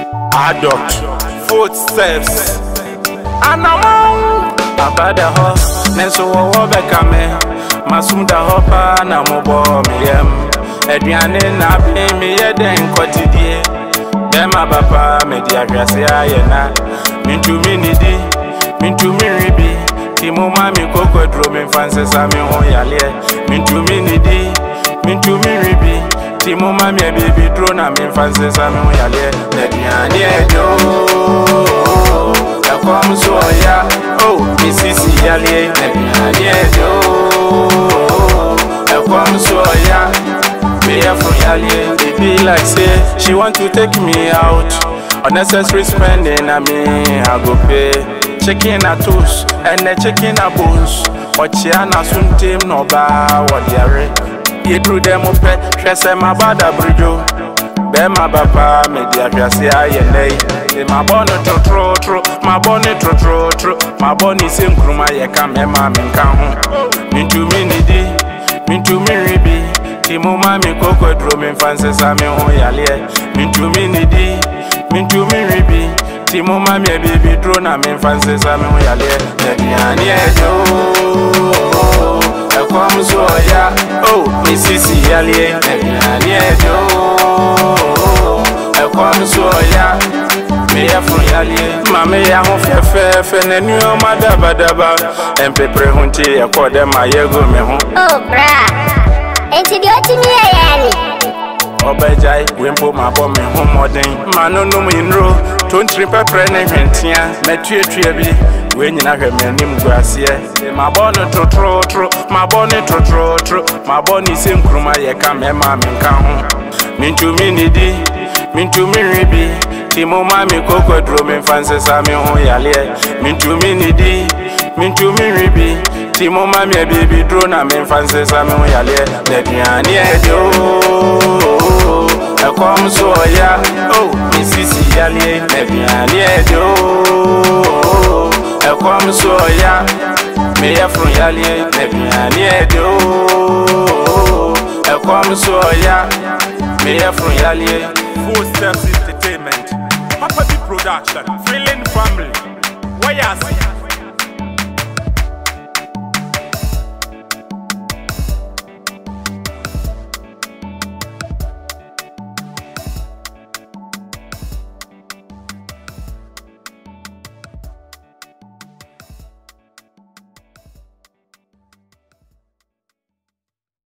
Adult footsteps. Anamon abada ho nenso wo beka me masumda ho pa na mo bo me yam aduane na be me yeden kotidie dem abapa me di ahwase ayena mintumi nidi mintumi ribi timo mami Kookoaduro me fanse sa me ho yale mintumi nidi mintumi ribi timo mami baby dro na me fanse sa me ho yale aduane ejo come so ya, oh, Missy Yali, come so ya, be from Yali, it be like say, she want to take me out, unnecessary spending, I mean, I go pay, checking her toes, and the checking her bones, but she ana soon team no ba, what they you drew them up, dress them about the bridge. Bema baba me di ahwase ayene ma bonu trotro ma bonu trotro ma bonu senkruma ye ka me ma me nka ho mintumi nidi mintumi ribi timo ma me Kookoaduro me fanse sa me ho yale mintumi nidi mintumi ribi timo ma me baby dro na me fanse sa me ho yale aduane ejo e kom so ya oh Missy Yale aduane ejo come so ya me ya from Yale mama ya ho fefe na nuo madabadaba empepre hunti ya kode ma yego me ho oh bra enti di otimi ya ni obejai wempo ma bo me ho modern manono mu inro tontri pepre na hwentia metuetue bi we nyina hwe me anim guase ma bo no trotro ma bo ne trotro ma bo ni senkruma ye ka me ma me nka ho mintumi nidi mintumi ribi timo mami Kookoaduro me fanse sa me ho yale mintumi nidi mintumi ribi timo mami baby dro na me fanse sa me ho yale aduane ejo e kom so ya oh Missy Yale aduane ejo e kom so ya me ya from Yale aduane ejo e kom so ya me ya from Yale Footsteps Entertainment, Papa B Production, Feeling Family, why you see?